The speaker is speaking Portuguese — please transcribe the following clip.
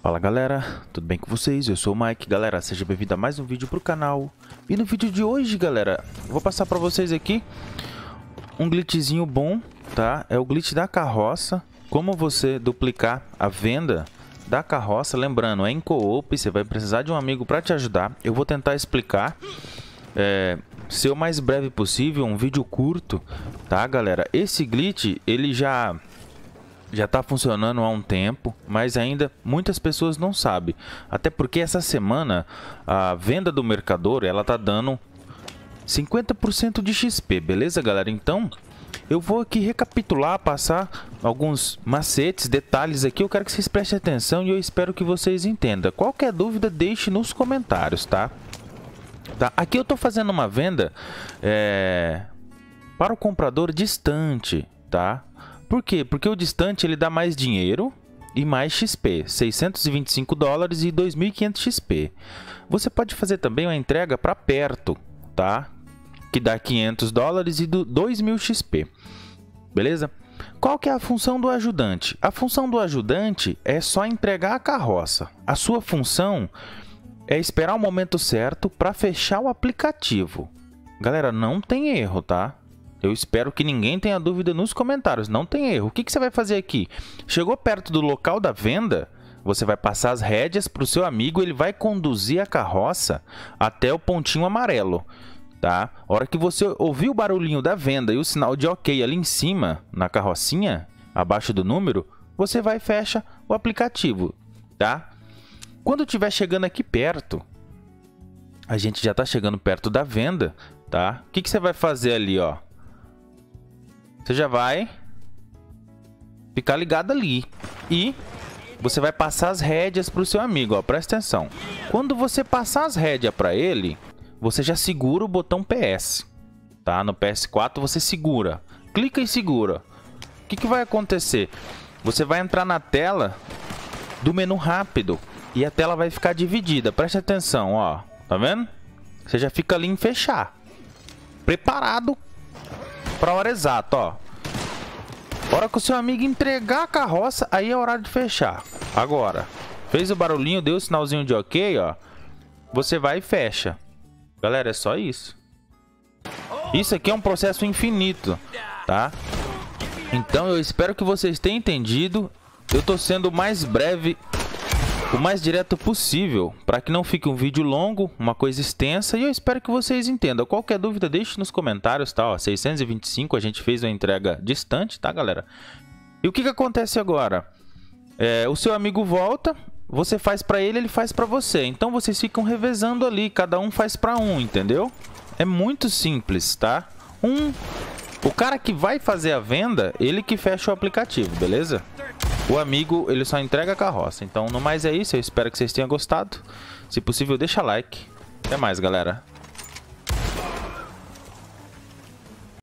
Fala galera, tudo bem com vocês? Eu sou o Mike. Galera, seja bem-vindo a mais um vídeo pro canal. E no vídeo de hoje, galera, eu vou passar pra vocês aqui um glitchzinho bom, tá? É o glitch da carroça. Como você duplicar a venda da carroça. Lembrando, é em co-op, você vai precisar de um amigo pra te ajudar. Eu vou tentar explicar, ser o mais breve possível, um vídeo curto, tá, galera? Esse glitch, ele já tá funcionando há um tempo, mas ainda muitas pessoas não sabem. Até porque essa semana a venda do mercador, ela tá dando 50% de XP, beleza, galera? Então, eu vou aqui recapitular, passar alguns macetes, detalhes aqui. Eu quero que vocês prestem atenção e eu espero que vocês entendam. Qualquer dúvida, deixe nos comentários, tá? Aqui eu tô fazendo uma venda para o comprador distante, tá? Por quê? Porque o distante ele dá mais dinheiro e mais XP, 625 dólares e 2.500 XP. Você pode fazer também uma entrega para perto, tá? Que dá 500 dólares e 2.000 XP, beleza? Qual que é a função do ajudante? A função do ajudante é só entregar a carroça. A sua função é esperar o momento certo para fechar o aplicativo. Galera, não tem erro, tá? Eu espero que ninguém tenha dúvida nos comentários. Não tem erro. O que você vai fazer aqui? Chegou perto do local da venda, você vai passar as rédeas para o seu amigo. Ele vai conduzir a carroça até o pontinho amarelo, tá? A hora que você ouvir o barulhinho da venda e o sinal de OK ali em cima, na carrocinha, abaixo do número, você vai e fecha o aplicativo, tá? Quando estiver chegando aqui perto, a gente já está chegando perto da venda, tá? O que você vai fazer ali, ó? Você já vai ficar ligado ali e você vai passar as rédeas para o seu amigo, ó, presta atenção. Quando você passar as rédeas para ele, você já segura o botão PS, tá? No PS4 você segura, clica e segura. O que vai acontecer? Você vai entrar na tela do menu rápido e a tela vai ficar dividida, presta atenção, ó, tá vendo? Você já fica ali em fechar, preparado para a hora exata, ó. Hora que o seu amigo entregar a carroça, aí é hora de fechar. Agora, fez o barulhinho, deu o sinalzinho de OK, ó. Você vai e fecha. Galera, é só isso. Isso aqui é um processo infinito, tá? Então eu espero que vocês tenham entendido. Eu tô sendo o mais breve, o mais direto possível, para que não fique um vídeo longo, uma coisa extensa, e eu espero que vocês entendam. Qualquer dúvida, deixe nos comentários, tá? Ó, 625, a gente fez uma entrega distante, tá, galera? E o que acontece agora? O seu amigo volta, você faz para ele, ele faz para você. Então vocês ficam revezando ali, cada um faz para um, entendeu? É muito simples, tá? O cara que vai fazer a venda, ele que fecha o aplicativo, beleza? O amigo, ele só entrega a carroça. Então, no mais é isso. Eu espero que vocês tenham gostado. Se possível, deixa like. Até mais, galera.